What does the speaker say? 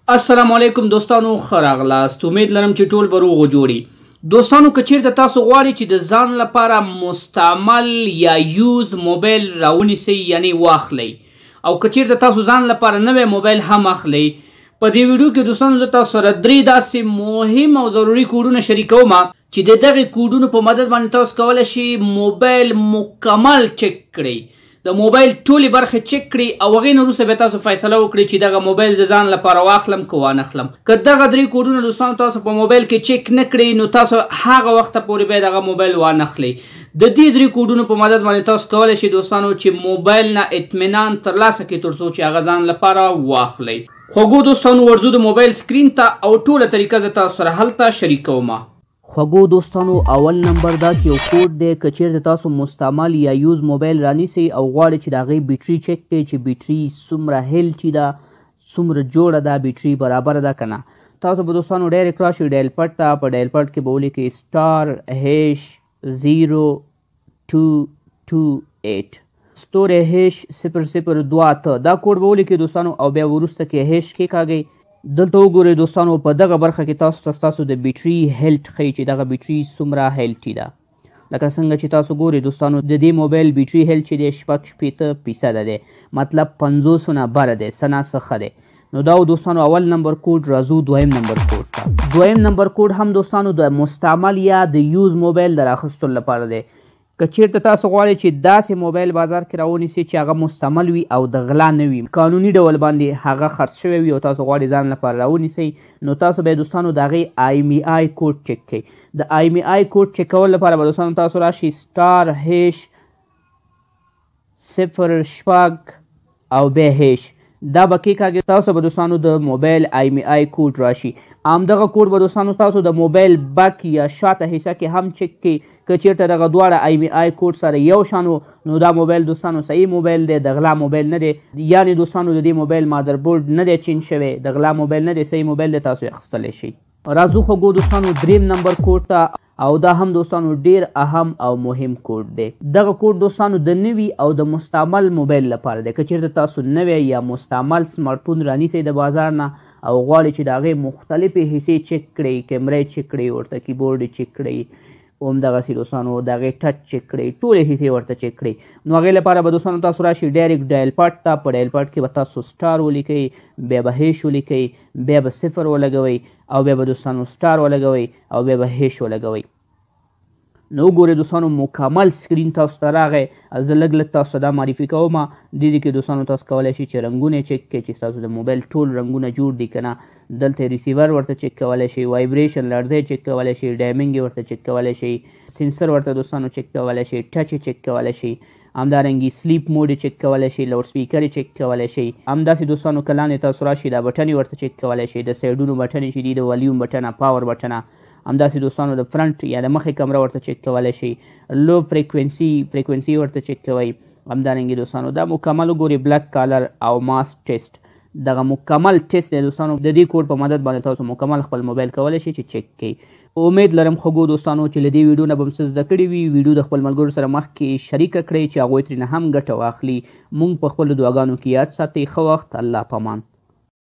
السلام علیکم دوستانو، ښه راغلاست. امید لرم چې ټول به روغ جوړي. دوستانو که چیرته تاسو غواړئ چې د ځان لپاره مستعمل یا یوز موبایل راونیسئ یعنی واخلئ، او که چیرته تاسو ځان لپاره نوی موبایل هم اخلئ، په دې ویډیو کې دوستانو زه تاسو سره 3 داسې مهم او ضروري کوډونه شریکوم چې د دغې کوډونو په مدد باندې تاسو کولی شئ موبایل مکمل چک کړئ، د موبایل ټولې برخې چک کړئ او هغې نه وروسته بیا تاسو فیصله وکړئ چې دغه موبایل زه ځان لپاره واخلم که وانخلم. که دغه 3 کوډونه دوستانو تاسو په موبایل کې چک نه کړئ نو تاسو هغه وخته پورې بیا دغه موبایل وانخلئ. د دې 3 کوډونو په مدد باندې تاسو کولی شئ دوستانو چې موبایل نه اطمینان ترلاسه کړئ تر څو چې هغه ځان لپاره واخلئ. خوږو دوستانو ورځو د موبایل سکرین ته او ټوله طریقه زه تاسو سره هلته شریکوم. خوږو دوستانو اول نمبر دا چې یو کوډ دی، که چیرته تاسو مستعمل یا یوز موبایل رانیسئ او غواړئ چې د هغې بیټري چک کړئ چې بیټري څومره هیلټي ده، څومره جوړه ده، بیټري برابره ده که نه، تاسو به دوستانو ډایرکټ راشئ ډایل پډ ته. په ډایل پډ کې به ولیکئ *02228 *00228 دا کوډ به ولیکئ دوستانو او بیا وروسته کې هیش کېکاږئ. دلته وګورئ دوستانو په دغه برخه کې تاسو ته ستاسو د بیټري هیلټ ښیي چې دغه بیټري څومره هیلټي ده. لکه څنګه چې تاسو ګورئ دوستانو د دې موبایل بیټري هیلټ چې دی 60% دی، مطلب 50 نه بره دی، څه ناڅه ښه دی. نو دا دوستانو اول نمبر کوډ. راځو دویم نمبر کوډ ته. دویم نمبر کوډ هم دوستانو د مستعمل یا د یوز موبایل د راخیستلو لپاره دی. که چیرته تاسو غواړئ چې داسې موبایل بازار کې راونیسئ چې هغه مستعمل وي او د غلا نه وي، قانوني ډول باندې هغه خرڅ شوی وي او تاسو غواړئ ځان لپاره راونیسئ، نو تاسو به دوستانو د هغې IMEI کوډ چک کړئ. د IMEI کوډ چک کولو لپاره به دوستانو تاسو راشئ *0 او بیا هیش دا به کېکاږئ. تاسو به دوستانو د موبایل IMEI کوډ راشي. همدغه کوډ به دوستانو تاسو د موبایل بک یا شاته حصه کې هم چک کړئ. که چیرته دغه دواړه IMEI کوډ سره یو شان نو دا موبایل دوستانو صحیح موبایل دی، د غلا موبایل نه دی، یعنې دوستانو د دې موبایل مادربورډ نه دی چینج شوی، د غلا موبایل نه دی، صحیح موبایل دی، تاسو یې اخیستلی شئ. راځو خوږو دوستانو دریم نمبر کوډ ته، او دا هم دوستانو ډیر اهم او مهم کوډ دی. دغه کوډ دوستانو د نوي او د مستعمل موبایل لپاره دی. که چیرته تاسو نوی یا مستعمل سمارټفون رانیسئ د بازار نه او غواړئ چې د هغې مختلفې حصې چک کړئ، کیمرې چک کړئ، ورته کیبورډ یې چک کړئ، همدغسې دوستانو د هغې ټچ چک کړئ، ټولې حصې ورته چک کړئ، نو هغې لپاره به دوستانو تاسو راشئ ډایرکټ ډایل پډ ته. په ډایل پډ کې به تاسو سټار ولیکئ، بیا به هیش ولیکئ، بیا به 0 ولګوئ او بیا به دوستانو سټار ولګوئ او بیا به هیش ولګوئ. نو وګورئ دوستانو مکمل سکرین تاسو ته راغی. زه لږ تاسو ته دا معرفي کوم. دې کې دوستانو تاسو کولی شئ چې رنګونه یې چک کړئ چې ستاسو د موبایل ټول رنګونه جوړ دي که نه. دلته ریسیور ورته چک کولی شئ، وایبریشن لړزه چک کولی شئ، ډایمنګ یې ورته چک کولی شئ، سینسر ورته دوستانو چک کولی شئ، ټچ یې چک کولی شئ، همدارنګې سلیپ موډ یې چک کولی شئ، لاؤډ سپیکر یې چک کولی شئ. همداسې دوستانو که لاندې تاسو راشئ دا بټن یې ورته چک کولی شئ، د سایډونو بټن چې دي، د والیوم بټنه، پاور بټنه، همداسې دوستانو د فرنټ یا د مخې کمره ورته چک کولی شئ، لو فریکوینسي ورته چک کوئ. همدارنګې دوستانو دا مکمل وګورئ بلک کالر او ماس ټیسټ، دغه مکمل ټیسټ دی دوستانو. د دې کوډ په مدد باندې تاسو مکمل خپل موبایل کولی شئ چې چک کړئ. امید لرم خوږو دوستانو چې له دې ویډیو نه به مو څه زده کړي وي. ویډیو د خپل ملګرو سره مخکې شریکه کړئ چې هغوی ترېنه هم ګټه واخلي. موږ په خپلو دعاګانو کې یاد ساتئ. ښه وخت، الله پامان.